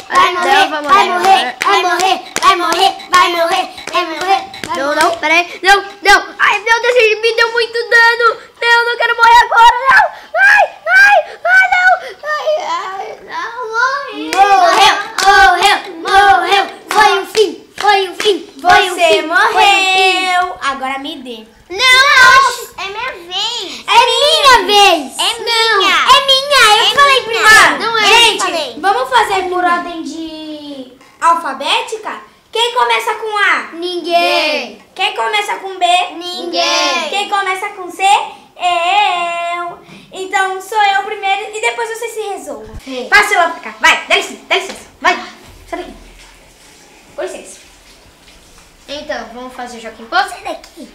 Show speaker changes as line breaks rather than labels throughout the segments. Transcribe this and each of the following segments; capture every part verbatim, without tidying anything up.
vai morrer, vai morrer, vai morrer, vai morrer, vai morrer, vai morrer. Não, não, peraí, não, não. Ai, meu Deus, ele me deu muito dano. Não, não quero morrer agora, não. Ai, ai, ai, não. Ai, ai, não, morreu. Morreu, morreu, morreu. Foi o fim, foi o fim, foi o
Você
fim.
morreu. Agora me dê.
Não,
É minha vez.
é minha vez.
É
Não,
minha.
é minha, eu
É
falei
minha.
primeiro. Não é, eu
Gente,
falei.
vamos fazer por ordem de alfabética? Quem começa com A?
Ninguém.
Quem começa com B?
Ninguém.
Quem começa com C? Eu. Então sou eu primeiro e depois vocês se resolvam.
Sim.
Passa lá pra cá. Vai, dá licença, dá licença. Vai, sai daqui. Com licença.
Então, vamos fazer Joaquim Pô? Sai daqui.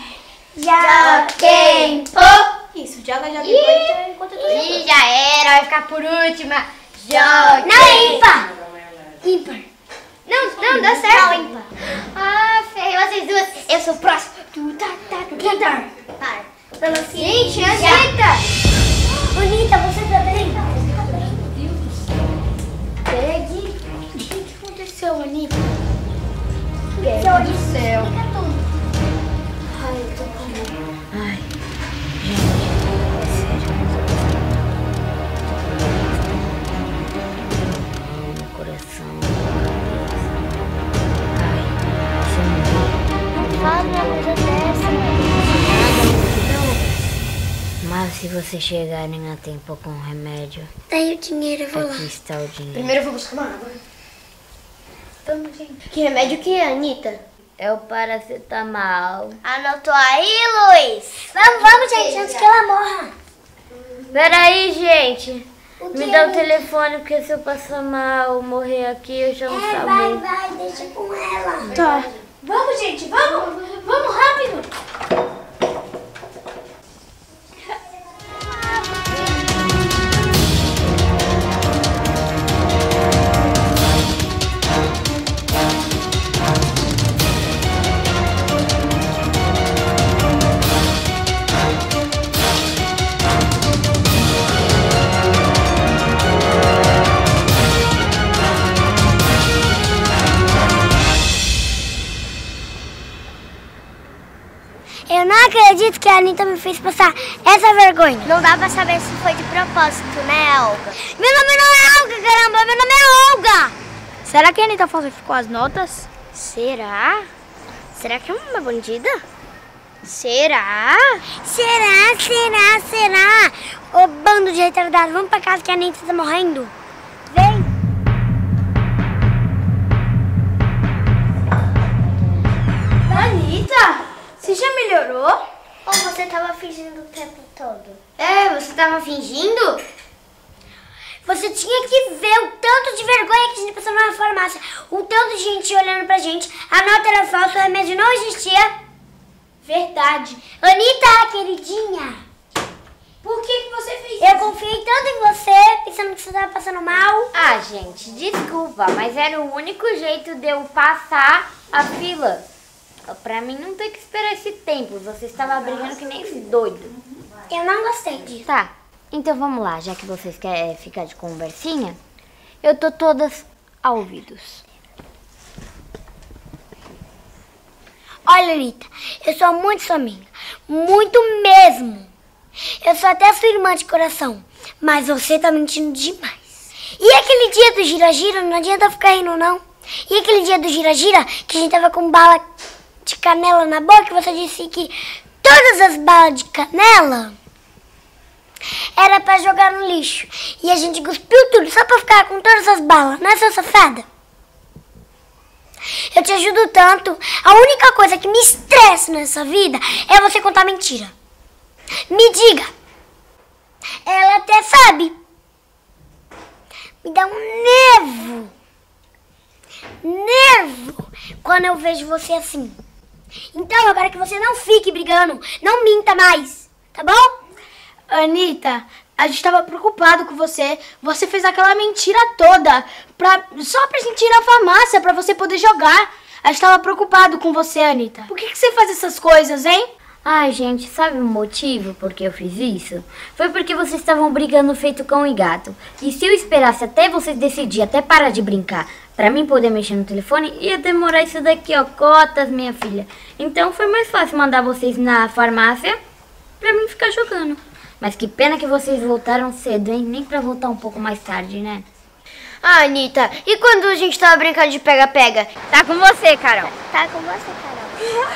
Joaquim
Pô.
Isso, joga, joga enquanto, enquanto eu tô jogando.
Ih, já era, vai ficar por última. Joaquim.
Não, é ímpar.
Ímpar. Não, não, dá certo. Não, ímpar. Ah, feio, vocês duas. Eu sou o próximo. Tu, tá, tá, tu, tá, tá.
Par.
Gente, ajeita.
Bonita, você tá bem?
Pegue. O que aconteceu, Anitta?
Meu
Deus do céu.
Fica tudo.
Ai, eu tô com medo.
Ai, gente, é sério. Meu coração. Ai, se eu morrer.
Não fala uma coisa dessa.
Mas se vocês chegarem a tempo com o remédio,
Daí o dinheiro eu vou lá.
aqui está o dinheiro.
Primeiro eu vou buscar uma água. Vamos, gente. Que remédio que é, Anitta?
É o paracetamol.
Anotou aí, Luiz? Vamos, vamos, gente, antes que ela morra.
Peraí, gente.
O
Me
quê?
dá o telefone, porque se eu passar mal, morrer aqui, eu chamo o
É, vai,
SAMU.
vai, deixa com ela.
Tá. Vamos, gente, vamos. Vamos rápido.
Eu não acredito que a Anitta me fez passar essa vergonha. Não dá pra saber se foi de propósito, né, Olga? Meu nome não é Olga, caramba, meu nome é Olga.
Será que a Anitta falsificou as notas?
Será? Será que é uma bandida? Será? Será, será, será? Ô, bando de retardado, vamos pra casa que a Anitta tá morrendo. Vem.
Anitta, você já melhorou?
Ou você tava fingindo o tempo todo?
É, você tava fingindo?
Você tinha que ver o tanto de vergonha que a gente passou na farmácia. O tanto de gente olhando pra gente. A nota era falsa, o remédio não existia.
Verdade.
Anitta, queridinha.
Por que, que você fez
Eu confiei tanto em você, pensando que você tava passando mal.
Ah, gente, desculpa, mas era o único jeito de eu passar a fila. Pra mim não ter que esperar esse tempo. Você estava brigando que nem esse doido.
Eu não gostei disso.
Tá, então vamos lá, já que vocês querem ficar de conversinha, eu tô todas a ouvidos.
Olha, Anitta, eu sou muito sua amiga. Muito mesmo. Eu sou até sua irmã de coração. Mas você tá mentindo demais. E aquele dia do gira-gira, não adianta ficar rindo, não. E aquele dia do gira-gira, que a gente tava com bala de canela na boca, você disse que todas as balas de canela era pra jogar no lixo. E a gente cuspiu tudo só pra ficar com todas as balas, não é, sua safada? Eu te ajudo tanto. A única coisa que me estressa nessa vida é você contar mentira. Me diga. Ela até sabe. Me dá um nervo. Nervo quando eu vejo você assim. Então eu quero que você não fique brigando. Não minta mais. Tá bom?
Anitta, a gente tava preocupado com você. Você fez aquela mentira toda pra, só pra gente ir na farmácia, pra você poder jogar. A gente tava preocupado com você, Anitta. Por que, que você faz essas coisas, hein?
Ai, gente, sabe o motivo por que eu fiz isso? Foi porque vocês estavam brigando feito cão e gato. E se eu esperasse até vocês decidirem, até parar de brincar, pra mim poder mexer no telefone, ia demorar isso daqui, ó, cotas, minha filha. Então foi mais fácil mandar vocês na farmácia pra mim ficar jogando. Mas que pena que vocês voltaram cedo, hein? Nem pra voltar um pouco mais tarde, né?
Ah, Anitta, e quando a gente tava brincando de pega-pega?
Tá com você, Carol.
Tá com você, Carol.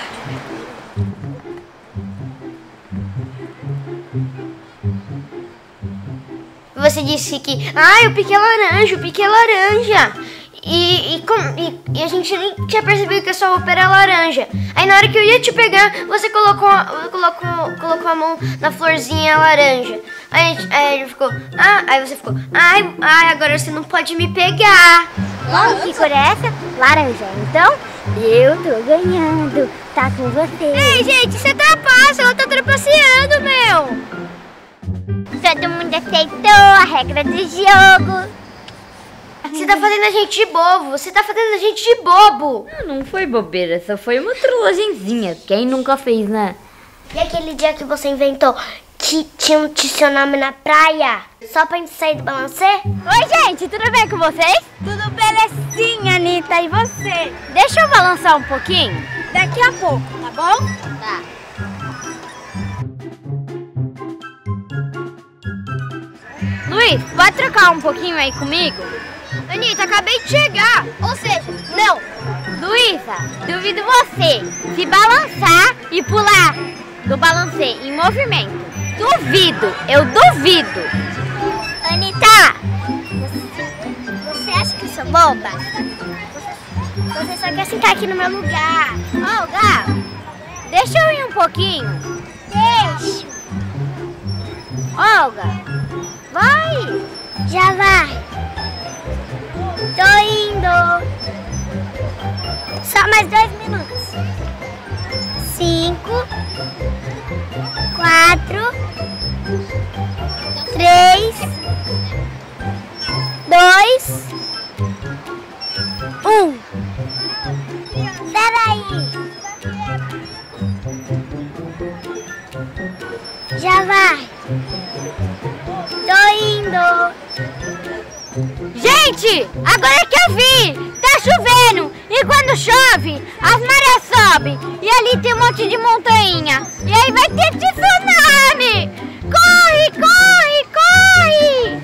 Você disse que, ah, eu piquei laranja, eu piquei laranja. E, e, com, e, e a gente nem tinha percebido que a sua roupa era laranja. Aí na hora que eu ia te pegar, você colocou, colocou, colocou a mão na florzinha laranja. Aí, a gente, aí ele ficou, ah, aí você ficou, ai, ai, agora você não pode me pegar.
Bom, que cor é essa? Laranja. Então, eu tô ganhando. Tá com você.
Ei, gente, você trapaça, ela tá trapaceando, meu.
Todo mundo aceitou a regra do jogo.
Você tá fazendo a gente de bobo, você tá fazendo a gente de bobo.
Não, não foi bobeira, só foi uma trollagenzinha. Quem nunca fez, né?
E aquele dia que você inventou que tinha um seu nome na praia? Só pra gente sair do balancê?
Oi, gente, tudo bem com vocês?
Tudo belezinha, Anitta. E você?
Deixa eu balançar um pouquinho.
Daqui a pouco, tá bom?
Tá. Luiz, pode trocar um pouquinho aí comigo?
Anitta, acabei de chegar. Ou seja, não.
Luísa, duvido você se balançar e pular do balancê em movimento. Duvido, eu duvido.
Anitta, você, você acha que eu sou boba? Você, você só quer sentar aqui no meu lugar.
Olga, deixa eu ir um pouquinho.
Deixa.
Olga, vai.
Já vai. Tô indo. Só mais dois minutos. Cinco. Quatro. Três. Dois. Um. Peraí. Já vai. Tô indo.
Gente, agora que eu vi, tá chovendo e quando chove, as marés sobem e ali tem um monte de montanha e aí vai ter tsunami. Corre, corre, corre!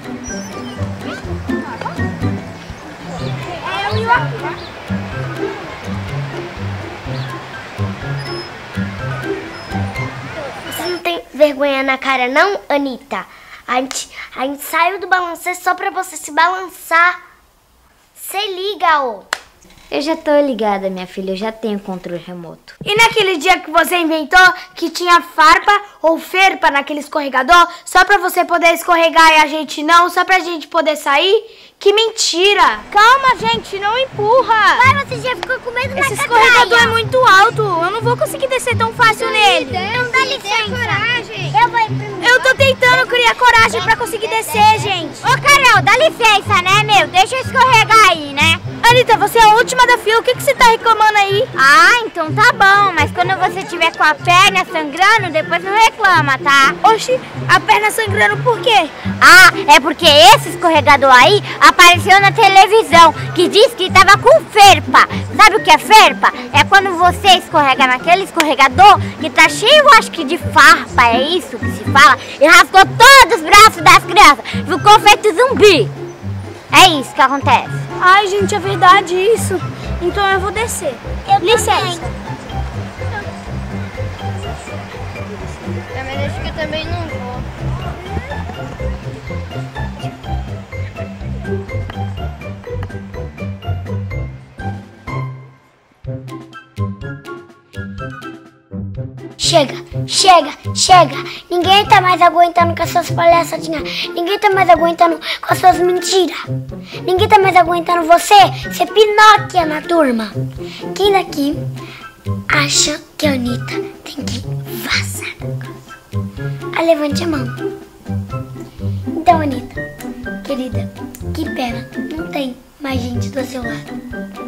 Você não tem vergonha na cara não, Anitta? A gente, a gente saiu do balancê só pra você se balançar. Você liga, ô.
Eu já tô ligada, minha filha, eu já tenho controle remoto.
E naquele dia que você inventou que tinha farpa ou ferpa naquele escorregador, só pra você poder escorregar e a gente não, só pra gente poder sair? Que mentira! Calma, gente, não empurra!
Vai, você já ficou com medo na
Esse escorregador é muito alto, eu não vou conseguir descer tão fácil nele.
Não dá licença. Coragem. Eu vou ir primeiro.
Eu tô tentando criar coragem pra conseguir descer, gente.
Ô, Carol, dá licença, né, meu? Deixa eu escorregar aí, né?
Anitta, você é a última da fila, o que, que você tá reclamando aí?
Ah, então tá bom, mas quando você tiver com a perna sangrando, depois não reclama, tá?
Oxi, a perna sangrando por quê?
Ah, é porque esse escorregador aí apareceu na televisão, que diz que tava com ferpa. Sabe o que é ferpa? É quando você escorrega naquele escorregador que tá cheio, acho que de farpa, é isso que se fala, e rasgou todos os braços das crianças, ficou feito zumbi. É isso que acontece.
Ai, gente, é verdade isso. Então eu vou descer.
Eu
Licença.
Também acho que eu também não vou.
Chega, chega, chega. Ninguém tá mais aguentando com as suas palhaçadinhas. Ninguém tá mais aguentando com as suas mentiras. Ninguém tá mais aguentando você ser Pinóquia na turma. Quem daqui acha que a Anitta tem que vazar da casa? Ah, levante a mão. Então, Anitta, querida, que pena, não tem mais gente do seu lado.